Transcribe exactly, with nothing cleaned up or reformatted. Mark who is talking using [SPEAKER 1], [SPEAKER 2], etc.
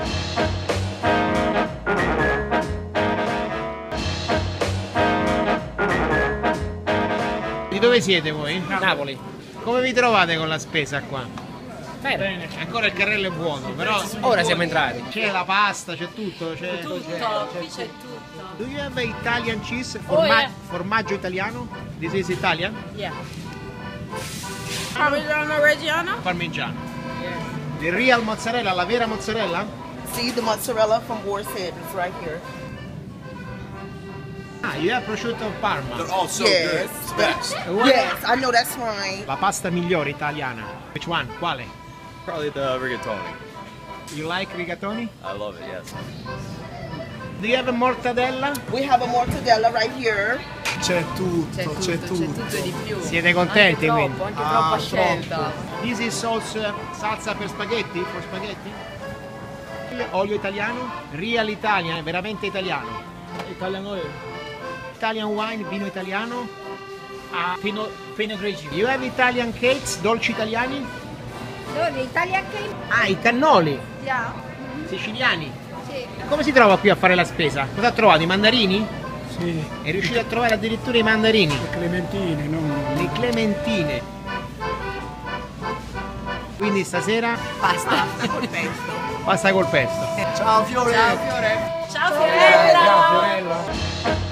[SPEAKER 1] Di dove siete voi?
[SPEAKER 2] Napoli.
[SPEAKER 1] Come vi trovate con la spesa qua?
[SPEAKER 2] Bene.
[SPEAKER 1] Ancora il carrello è vuoto, però
[SPEAKER 2] Ora siamo entrati.
[SPEAKER 1] c'è la pasta, c'è tutto, c'è
[SPEAKER 3] Tutto, qui c'è tutto.
[SPEAKER 1] Do you have Italian cheese? Forma-
[SPEAKER 3] Oh, yeah.
[SPEAKER 1] Formaggio italiano? This is Italian?
[SPEAKER 3] Yeah. Parmigiano Reggiano?
[SPEAKER 1] Parmigiano. The real mozzarella, la vera mozzarella?
[SPEAKER 4] See the mozzarella from Boar's Head, it's right here.
[SPEAKER 1] Ah, you have prosciutto Parma.
[SPEAKER 5] They're all so
[SPEAKER 4] Yes.
[SPEAKER 5] good. It's the best.
[SPEAKER 4] Yes, I know that's right.
[SPEAKER 1] La pasta migliore italiana. Which one? Quale?
[SPEAKER 5] Probably the rigatoni.
[SPEAKER 1] You like rigatoni?
[SPEAKER 5] I love it, yes.
[SPEAKER 1] Do you have a mortadella?
[SPEAKER 4] We have a mortadella right here.
[SPEAKER 6] C'è tutto, c'è tutto.
[SPEAKER 3] C'è tutto e di più.
[SPEAKER 1] Siete contenti
[SPEAKER 3] Anche
[SPEAKER 1] quindi?
[SPEAKER 3] troppo, anche
[SPEAKER 6] Ah,
[SPEAKER 3] troppa
[SPEAKER 6] troppo.
[SPEAKER 3] scelta.
[SPEAKER 1] This is sauce, salsa per spaghetti? For spaghetti? Olio italiano? Real Italian, è veramente italiano.
[SPEAKER 2] Italian oil.
[SPEAKER 1] Italian wine, vino italiano.
[SPEAKER 2] Ah, Pinot, Pinot Grigio.
[SPEAKER 1] You have Italian cakes, dolci italiani?
[SPEAKER 7] Dove? Italian cake?
[SPEAKER 1] Ah, i cannoli,
[SPEAKER 7] Yeah.
[SPEAKER 1] siciliani.
[SPEAKER 7] Sì.
[SPEAKER 1] Come si trova qui a fare la spesa? Cosa ha trovato? I mandarini?
[SPEAKER 6] Sì,
[SPEAKER 1] È riuscito a trovare addirittura i mandarini.
[SPEAKER 6] le clementine, non...
[SPEAKER 1] Le clementine. Quindi stasera
[SPEAKER 4] Pasta col pesto.
[SPEAKER 1] pasta col pesto.
[SPEAKER 6] Ciao Fiore!
[SPEAKER 3] Ciao Fiore. Ciao Fiorella.
[SPEAKER 6] Ciao Fiorella!